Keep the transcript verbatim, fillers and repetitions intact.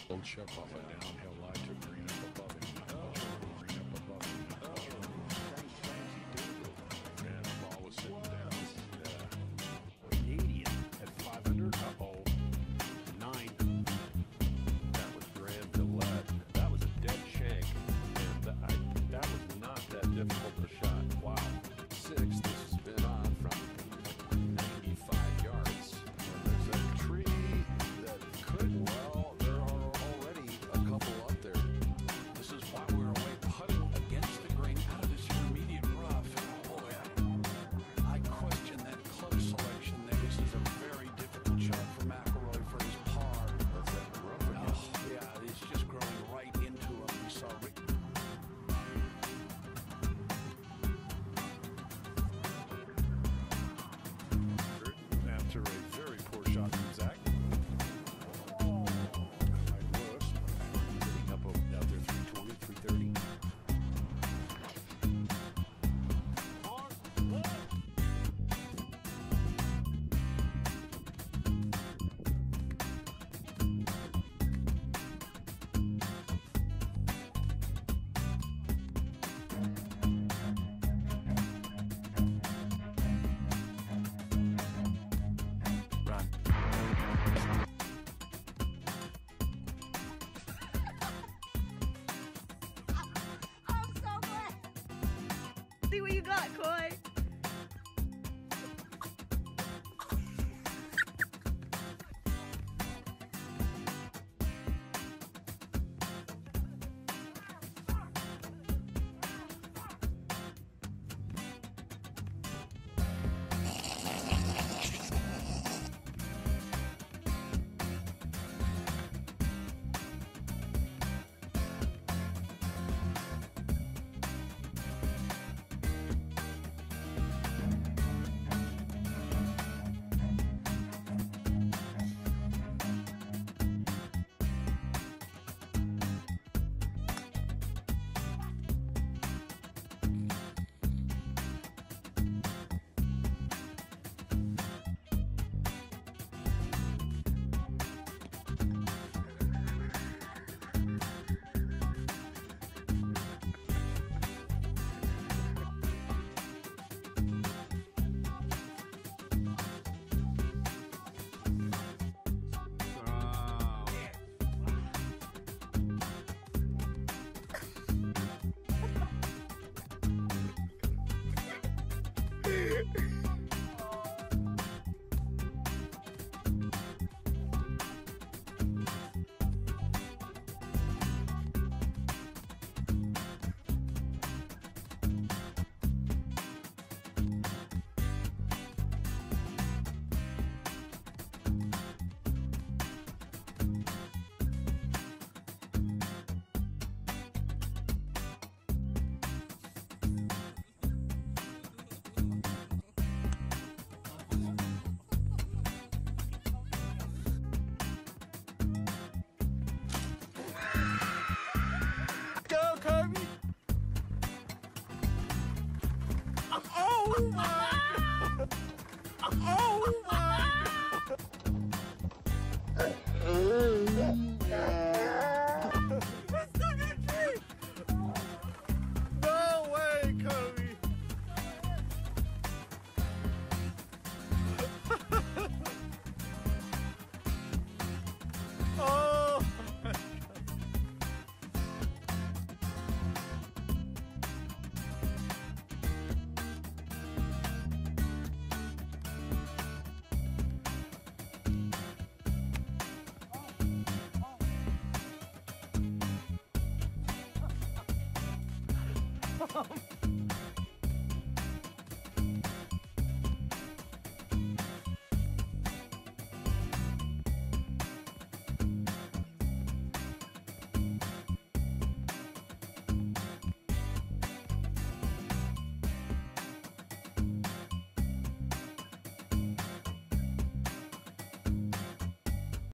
Old chip off a downhill lie to green up above him. Green up above him. And the ball was sitting down. Yeah. Canadian at five hundred. Uh-oh. Nine. That was grand to let. That was a dead shank. And that, I, that was not that difficult a shot. Wow. Six. This has been on from ninety-five yards. And there's a tree that could, well, there are already a couple up there. This is why we're away putting against the grain out of this intermediate rough. Boy, I, I question that club selection there. This is a very difficult shot for MacLeod for his par. That's that rough again. Oh, yeah, it's just growing right into him. We saw Rick. After a very poor shot from Zach. Sitting up out there three twenty, three thirty. See what you got, Coy. Oh my! Oh my! It's stuck in a tree! No way, Kobe! Oh my God! Oh.